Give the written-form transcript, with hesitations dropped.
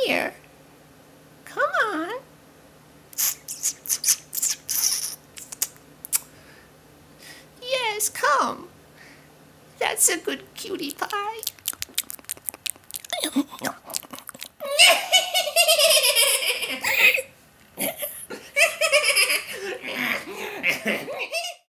here. Come on. Yes, come. That's a good cutie pie.